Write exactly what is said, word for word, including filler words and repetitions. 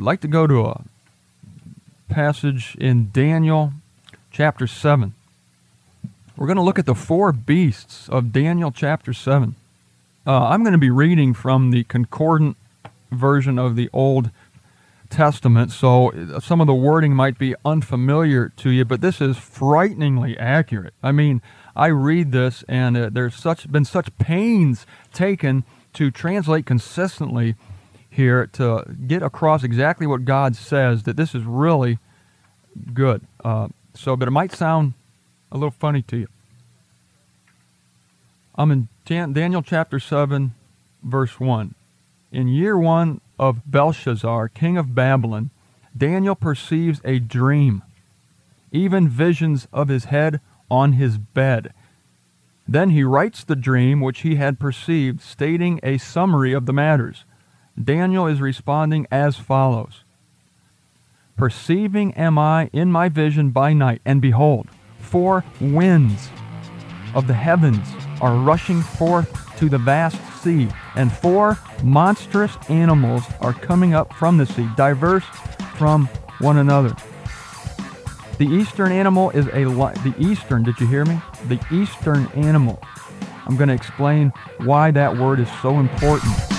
like to go to a passage in Daniel chapter seven. We're going to look at the four beasts of Daniel chapter seven. Uh, I'm going to be reading from the Concordant version of the Old Testament, so some of the wording might be unfamiliar to you, but this is frighteningly accurate. I mean, I read this, and uh, there's such been such pains taken to translate consistently here to get across exactly what God says, that this is really good. Uh, so, but it might sound a little funny to you. I'm in Dan- Daniel chapter seven, verse one. In year one of Belshazzar, king of Babylon, Daniel perceives a dream, even visions of his head on his bed. Then he writes the dream which he had perceived, stating a summary of the matters. Daniel is responding as follows. Perceiving am I in my vision by night, and behold, four winds of the heavens are rushing forth to the vast sea, and four monstrous animals are coming up from the sea, diverse from one another. The eastern animal is a li- the eastern, did you hear me? The eastern animal. I'm going to explain why that word is so important.